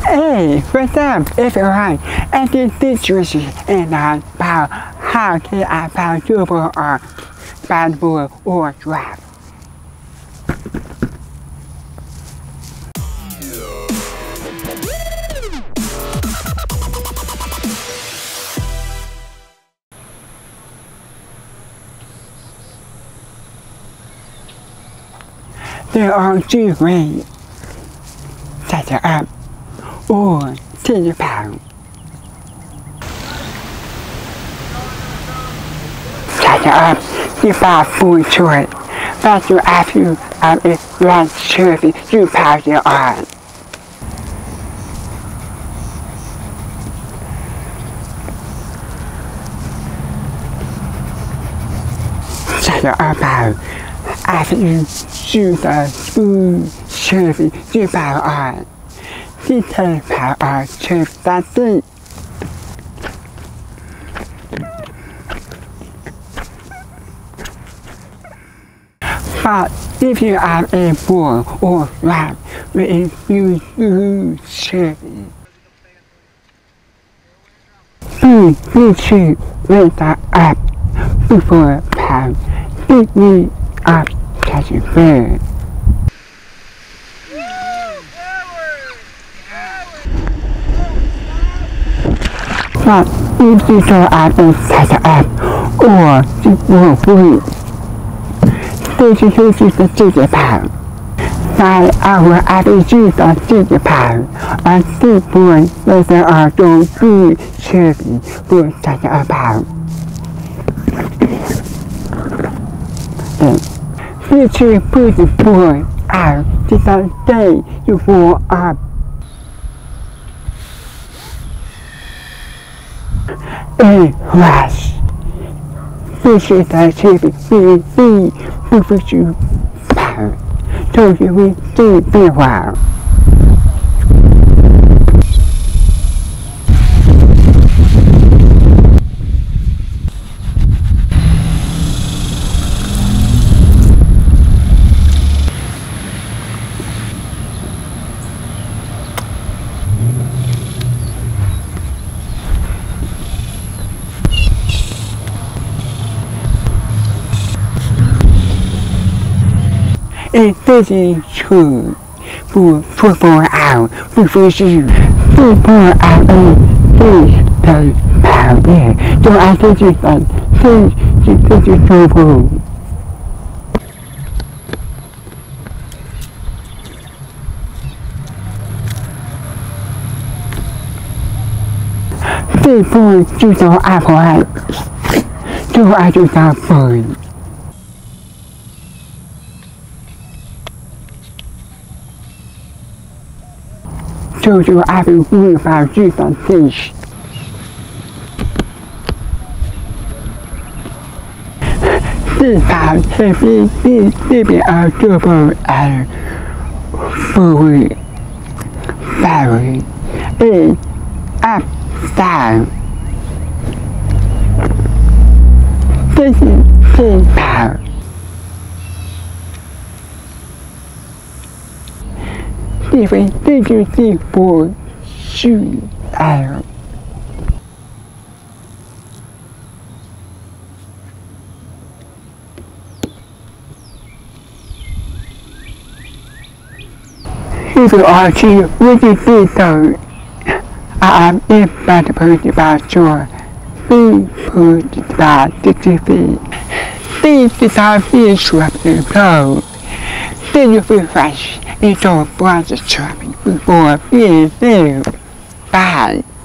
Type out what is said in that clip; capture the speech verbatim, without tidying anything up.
Hey, what's up everyone? And this is and about how to about GoPro or paddleboard or Raft. There are two ways: set it up or take it out. Set it up, you buy full choice, but you after you have a right surface, you pass it on. Set it up out. After you choose the smooth surface, you power on. You take power on surface, that's it. But if you have a board or raft with a smooth surface, you need to raise that up before power. It needs up. Catch it fair. But if you go out and set it up, or you won't wait, then you can use the jigger pound. By our average use of jigger pound, on this point where there are those three serving for set it up pound. Then, future put the board out to the day you fall up. A rush. This is the shipping B B before you power. So you will stay be a while. It's very true for football out before you football out and please don't power there. So I think you can please you think you so cool. Before you don't have so I do that fun. So you have to worry about you some fish. This house has been living out GoPro and forward, forward, in, up, down. This is the power. Different things you see for shooting arrows. If you are seeing what you see though, I am inflatable paddleboard. Please put about sixty feet. Please decide to swap the flow. Then you feel fresh. You don't want to travel before being there. Bye.